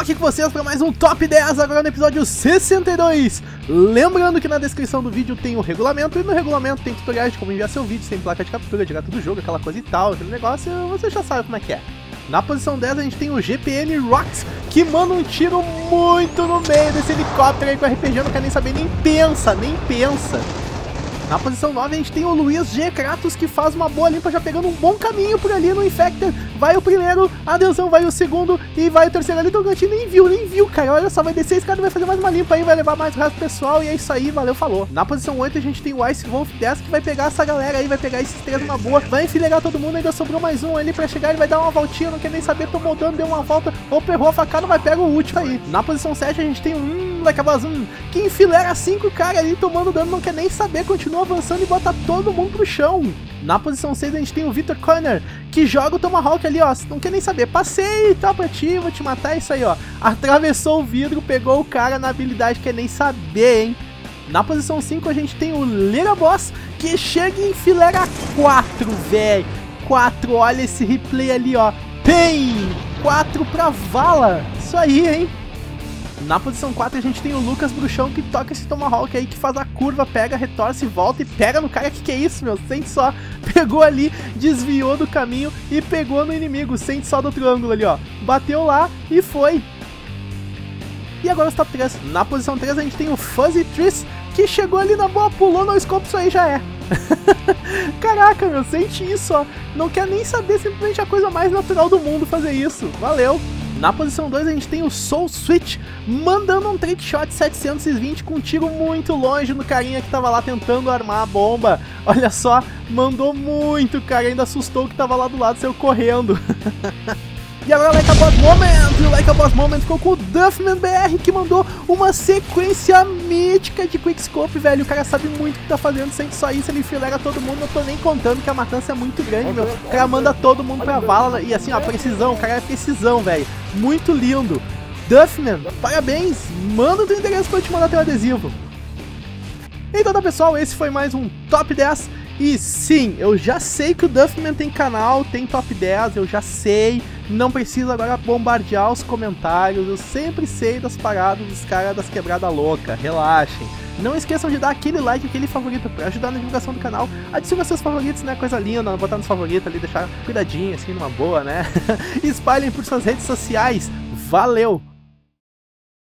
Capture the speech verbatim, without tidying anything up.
aqui com vocês para mais um Top dez, agora no episódio sessenta e dois. Lembrando que na descrição do vídeo tem o regulamento, e no regulamento tem tutoriais de como enviar seu vídeo sem placa de captura direto do jogo, aquela coisa e tal, aquele negócio, você já sabe como é que é. Na posição dez a gente tem o G P M Rocks, que manda um tiro muito no meio desse helicóptero aí com o R P G, não quer nem saber, nem pensa, nem pensa. Na posição nove a gente tem o Luiz G. Kratos, que faz uma boa limpa, já pegando um bom caminho por ali no Infected. Vai o primeiro, atenção, vai o segundo e vai o terceiro ali. Então o Gantinho nem viu, nem viu, cara. Olha só, vai descer esse cara, vai fazer mais uma limpa aí, vai levar mais o resto do pessoal. E é isso aí, valeu, falou. Na posição oito a gente tem o Ice Wolf dez, que vai pegar essa galera aí, vai pegar esses três numa boa. Vai enfileirar todo mundo, ainda sobrou mais um ali pra chegar. Ele vai dar uma voltinha, não quer nem saber, tomou dano, deu uma volta. Opa, errou a facada, vai pegar o último aí. Na posição sete a gente tem um Like a Bazum, que enfileira cinco caras ali, tomando dano, não quer nem saber, continua avançando e bota todo mundo pro chão. Na posição seis a gente tem o Victor Corner, que joga o Tomahawk ali, ó, não quer nem saber, passei e tal pra ti, vou te matar, isso aí, ó. Atravessou o vidro, pegou o cara na habilidade, quer nem saber, hein. Na posição cinco a gente tem o Little Boss, que chega e enfileira quatro, velho. quatro, olha esse replay ali, ó. Tem quatro pra vala, isso aí, hein. Na posição quatro a gente tem o Lucas Bruxão, que toca esse Tomahawk aí, que faz a curva, pega, retorce, volta e pega no cara. Que que é isso, meu? Sente só, pegou ali, desviou do caminho e pegou no inimigo. Sente só do outro ângulo ali, ó. Bateu lá e foi. E agora os top três. Na posição três a gente tem o Fuzzy Tris, que chegou ali na boa, pulou no scope, isso aí já é. Caraca, meu, sente isso, ó. Não quer nem saber, simplesmente a coisa mais natural do mundo fazer isso. Valeu. Na posição dois a gente tem o Soul Switch, mandando um trick shot setecentos e vinte com um tiro muito longe no carinha que tava lá tentando armar a bomba. Olha só, mandou muito, cara, ainda assustou o que tava lá do lado, saiu correndo. E agora o Like a Boss Moment, e o Like a Boss Moment ficou com o Duffman B R, que mandou uma sequência mítica de Quickscope, velho. O cara sabe muito o que tá fazendo, sente só isso, ele enfileira todo mundo, não tô nem contando que a matança é muito grande, meu. O cara manda todo mundo pra vala, e assim, ó, precisão, o cara é precisão, velho. Muito lindo. Duffman, parabéns, manda o teu endereço pra eu te mandar teu adesivo. Então tá, pessoal, esse foi mais um Top dez. E sim, eu já sei que o Duffman tem canal, tem Top dez, eu já sei. Não preciso agora bombardear os comentários, eu sempre sei das paradas dos caras das quebradas loucas, relaxem. Não esqueçam de dar aquele like, aquele favorito pra ajudar na divulgação do canal. Adicione seus favoritos, né, coisa linda, botar nos favoritos ali, deixar cuidadinho assim, numa boa, né. Espalhem por suas redes sociais, valeu!